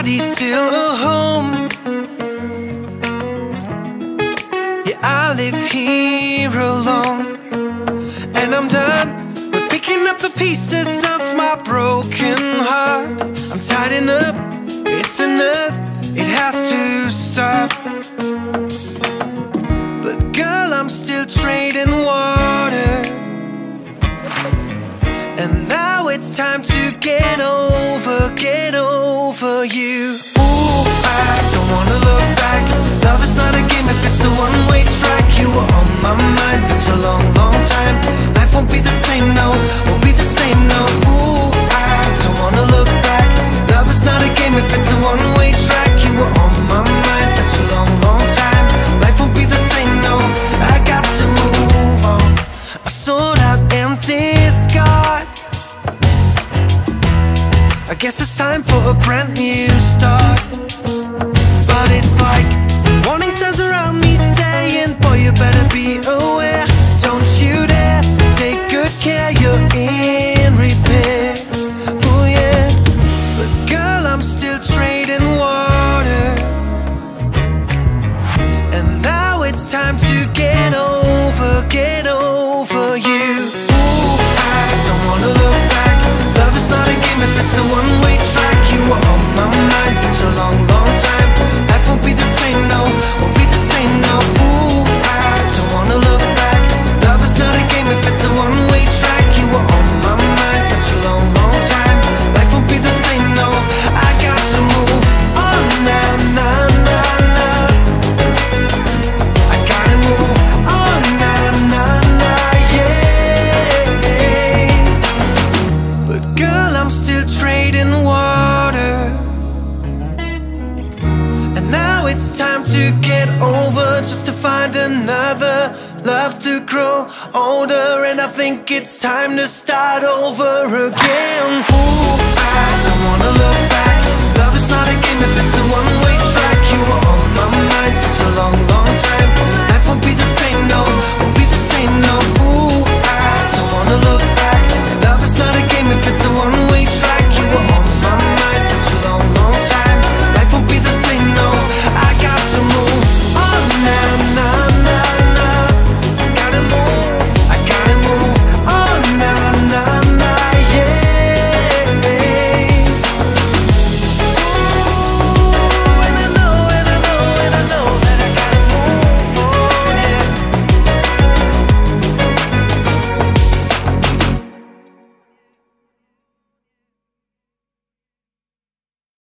body's still a home. Yeah, I live here alone, and I'm done with picking up the pieces of my broken heart. I'm tidying up, it's enough, it has to stop. But girl, I'm still trading water, and now it's time to get over you. Ooh, I don't wanna look back. Love is not a game if it's a one-way track. You were on my mind such a long, long time. Life won't be the same, no, won't be the same, no. Ooh, I don't wanna look back. Love is not a game if it's a one-way track. You were on my mind such a long, long time. Life won't be the same, no, I got to move on. I sold out empty scarred. I guess it's time for a brand new start. But it's like warning signs around me saying, boy, you better be aware. Don't you dare take good care, you're in repair. Oh yeah, but girl, I'm still trading water, and now it's time to get over you. Ooh, I don't wanna look back. Love is not a game if it's a one-way track. You were on my mind such a long, long time. Life won't be the same, no, won't be the same, no. Ooh, I don't wanna look back. Love is not a game if it's a one-way track. You were on my mind such a long, long time. Life won't be the same, no, I got to move on, nah, nah, nah, nah. I gotta move on, nah, nah, nah, yeah. But girl, I'm still trading water, and now it's time to get over, just to find another love to grow older. And I think it's time to start over again. Ooh, I don't wanna look back.